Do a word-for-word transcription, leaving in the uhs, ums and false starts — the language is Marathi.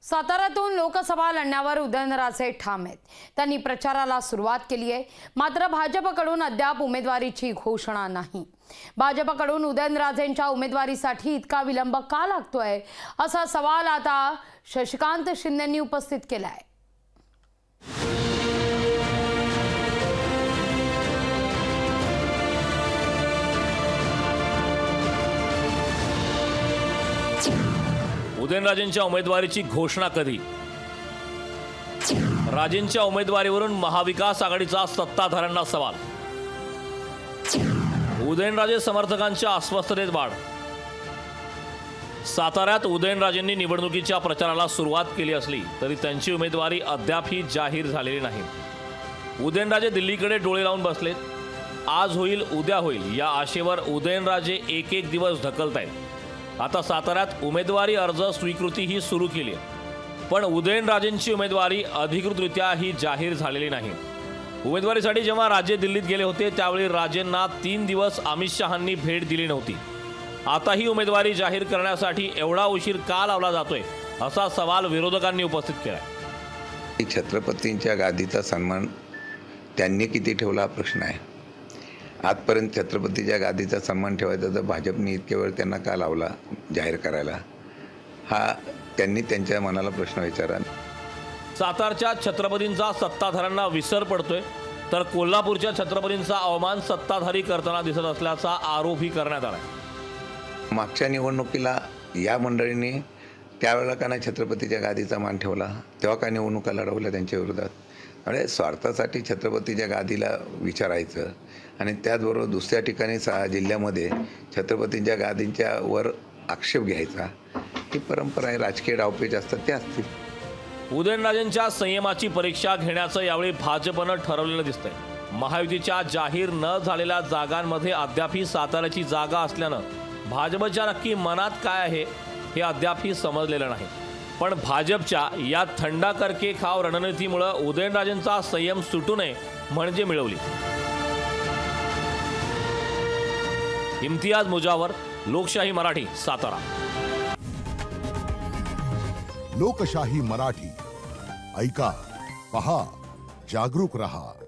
साताऱ्यातून लोकसभा लढण्यावर उदयनराजे ठाम आहेत। त्यांनी प्रचाराला सुरुवात केली आहे, मात्र भाजपकडून अद्याप उमेदवारीची घोषणा नाही। भाजपकडून उदयनराजेंच्या उमेदवारीसाठी इतका विलंब का लागतोय, असा सवाल आता शशिकांत शिंदेंनी उपस्थित केलाय। उदयनराजेंच्या उमेदवारीची घोषणा कधी? राजेंच्या उमेदवारीवरून महाविकास आघाडीचा सत्ताधाऱ्यांना सवाल। उदयनराजे समर्थकांच्या अस्वस्थतेत वाढ। साताऱ्यात उदयनराजेंनी निवडणुकीच्या प्रचाराला सुरुवात केली असली तरी त्यांची उमेदवारी अद्यापही जाहीर झालेली नाही। उदयनराजे दिल्लीकडे डोळे लावून बसलेत। आज होईल उद्या होईल या आशेवर उदयनराजे एक एक दिवस ढकलतायत। आता साताऱ्यात उमेदवारी अर्ज स्वीकृती ही सुरू केली आहे, पण उदयनराजेंची उमेदवारी अधिकृतरित्या ही जाहीर झालेली नाही। उमेदवारीसाठी जेव्हा राजे दिल्लीत गेले होते त्यावेळी राजेंना तीन दिवस अमित शहांनी भेट दिली नव्हती। आता ही उमेदवारी जाहीर करण्यासाठी एवढा उशीर का लावला जातोय, असा सवाल विरोधकांनी उपस्थित केलाय। छत्रपतींच्या गादीचा सन्मान त्यांनी किती ठेवला हा प्रश्न आहे। आजपर्यंत छत्रपतीच्या गादीचा सन्मान ठेवायचा तर भाजपने इतके वेळ त्यांना का लावला जाहीर करायला, हा त्यांनी त्यांच्या मनाला प्रश्न विचारा। सातारच्या छत्रपतींचा सत्ताधाऱ्यांना विसर पडतोय, तर कोल्हापूरच्या छत्रपतींचा अवमान सत्ताधारी करताना दिसत असल्याचा आरोपही करण्यात आला। मागच्या निवडणुकीला या मंडळींनी त्यावेळेला का नाही छत्रपतीच्या गादीचा मान ठेवला, तेव्हा का निवडणुका लढवल्या त्यांच्या विरोधात। म्हणजे स्वार्थासाठी छत्रपतीच्या गादीला विचारायचं आणि त्याचबरोबर दुसऱ्या ठिकाणी सा जिल्ह्यामध्ये छत्रपतींच्या गादींच्या वर आक्षेप घ्यायचा, ही परंपरा आहे। राजकीय डावपेच असतात ते असतील। उदयनराजेंच्या संयमाची परीक्षा घेण्याचं यावेळी भाजपनं ठरवलेलं दिसतंय। महायुतीच्या जाहीर न झालेल्या जागांमध्ये अद्यापही साताऱ्याची जागा असल्यानं भाजपच्या नक्की मनात काय आहे हे अद्यापही समजलेलं नाही। पण भाजपच्या या थंडा करके खाव रणनीतीमुळे उदयनराजेंचा संयम सुटू नये म्हणजे मिळवली। इम्तियाज मुजावर, लोकशाही मराठी, सातारा। लोकशाही मराठी ऐका, पहा, जागरूक रहा।